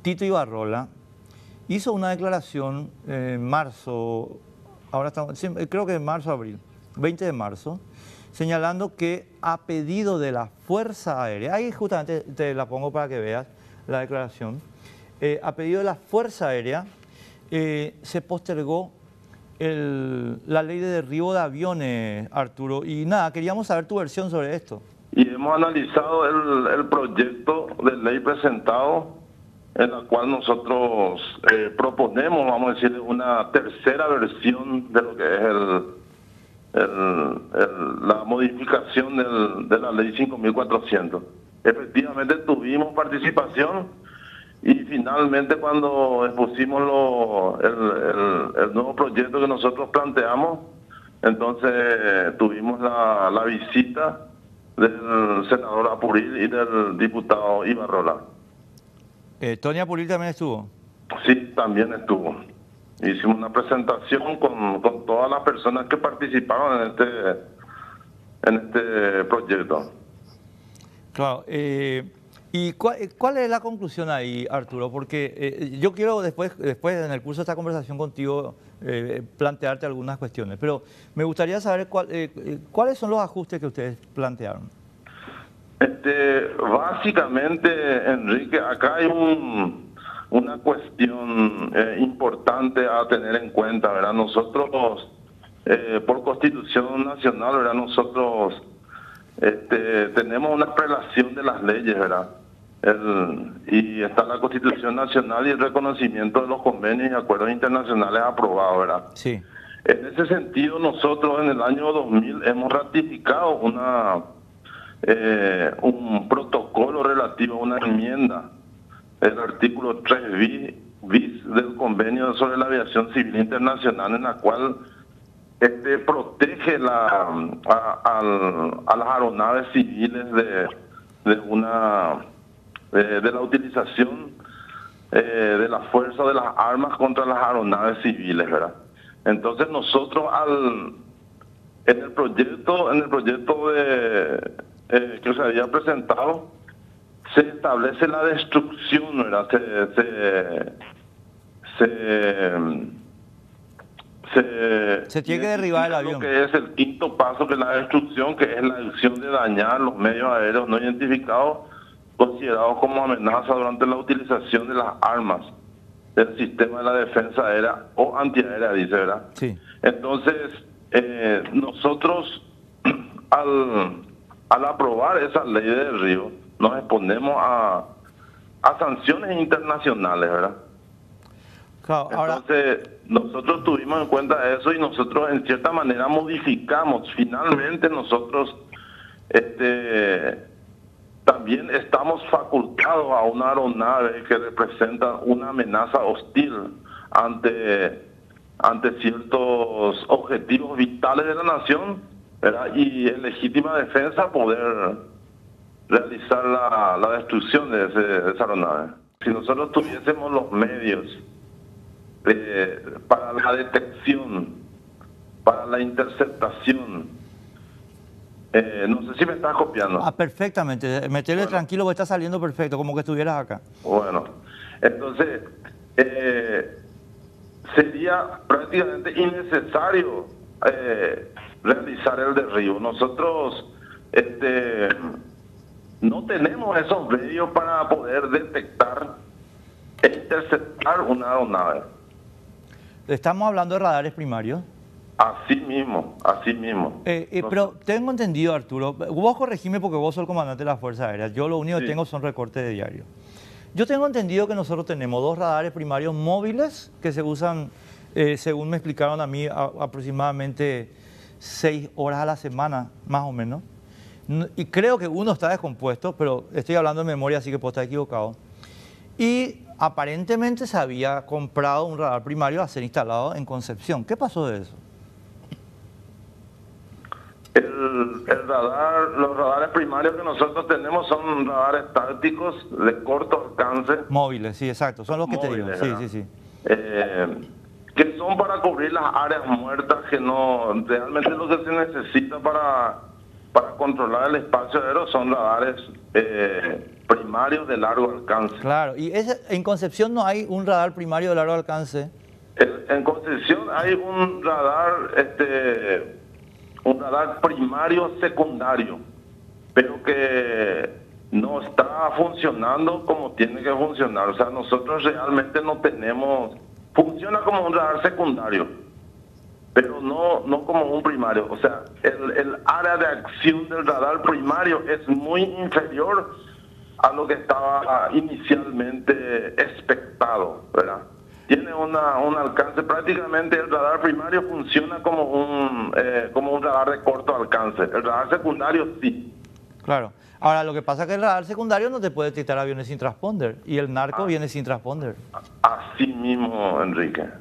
Tito Ibarrola hizo una declaración en marzo, ahora estamos, creo que en marzo, abril, 20 de marzo, señalando que a pedido de la Fuerza Aérea, ahí justamente te la pongo para que veas la declaración, a pedido de la Fuerza Aérea se postergó la ley de derribo de aviones, Arturo, y nada, queríamos saber tu versión sobre esto. Y hemos analizado el proyecto de ley presentado, en la cual nosotros proponemos, vamos a decir, una tercera versión de lo que es la modificación de la ley 5.400. Efectivamente tuvimos participación y finalmente cuando expusimos el nuevo proyecto que nosotros planteamos, entonces tuvimos la visita del senador Apuril y del diputado Ibarrola. ¿Tony Apuril también estuvo? Sí, también estuvo. Hicimos una presentación con todas las personas que participaron en este proyecto. Claro. ¿Y cuál es la conclusión ahí, Arturo? Porque yo quiero después en el curso de esta conversación contigo plantearte algunas cuestiones, pero me gustaría saber cuáles son los ajustes que ustedes plantearon. Básicamente, Enrique, acá hay una cuestión importante a tener en cuenta, ¿verdad? Nosotros, por Constitución Nacional, ¿verdad? Nosotros tenemos una prelación de las leyes, ¿verdad? Y está la Constitución Nacional y el reconocimiento de los convenios y acuerdos internacionales aprobados, ¿verdad? Sí. En ese sentido, nosotros en el año 2000 hemos ratificado un protocolo relativo a una enmienda, el artículo 3 bis del convenio sobre la aviación civil internacional, en la cual protege a las aeronaves civiles de la utilización de la fuerza de las armas contra las aeronaves civiles, ¿verdad? Entonces nosotros en el proyecto que se había presentado, se establece la destrucción, ¿verdad? Se tiene que derribar el avión. Lo que es el quinto paso, que es la destrucción, que es la acción de dañar los medios aéreos no identificados, considerados como amenaza durante la utilización de las armas del sistema de la defensa aérea o antiaérea, dice, ¿verdad? Sí. Entonces, nosotros, al aprobar esa ley de derribo, nos exponemos a sanciones internacionales, ¿verdad? Claro, entonces, nosotros tuvimos en cuenta eso y nosotros en cierta manera modificamos. Finalmente nosotros también estamos facultados a una aeronave que representa una amenaza hostil ante ciertos objetivos vitales de la nación, ¿verdad? Y en legítima defensa poder realizar la destrucción de esa aeronave. Si nosotros tuviésemos los medios para la detección, para la interceptación, no sé si me estás copiando. Perfectamente, metele tranquilo porque está saliendo perfecto, como que estuvieras acá. Bueno, entonces sería prácticamente innecesario realizar el derribo. Nosotros no tenemos esos medios para poder detectar e interceptar una aeronave. Estamos hablando de radares primarios. Así mismo, así mismo. Pero tengo entendido, Arturo, vos corregime porque vos sos el comandante de las Fuerzas Aéreas, yo lo único que tengo son recortes de diario. Yo tengo entendido que nosotros tenemos 2 radares primarios móviles que se usan, según me explicaron a mí, aproximadamente 6 horas a la semana, más o menos. Y creo que uno está descompuesto, pero estoy hablando de memoria, así que puedo estar equivocado. Y aparentemente se había comprado un radar primario a ser instalado en Concepción. ¿Qué pasó de eso? Los radares primarios que nosotros tenemos son radares tácticos de corto alcance. Móviles, sí, exacto, son los que móviles, te digo, sí. Que son para cubrir las áreas muertas, que no, realmente lo que se necesita para controlar el espacio aéreo son radares primario de largo alcance. Claro, y en Concepción no hay un radar primario de largo alcance. En Concepción hay un radar primario secundario, pero que no está funcionando como tiene que funcionar. O sea, nosotros realmente no tenemos, funciona como un radar secundario, pero no como un primario. O sea, el área de acción del radar primario es muy inferior a lo que estaba inicialmente expectado, ¿verdad? Tiene un alcance, prácticamente el radar primario funciona como un radar de corto alcance. El radar secundario sí. Claro. Ahora, lo que pasa es que el radar secundario no te puede detectar aviones sin transponder y el narco viene sin transponder. Así mismo, Enrique.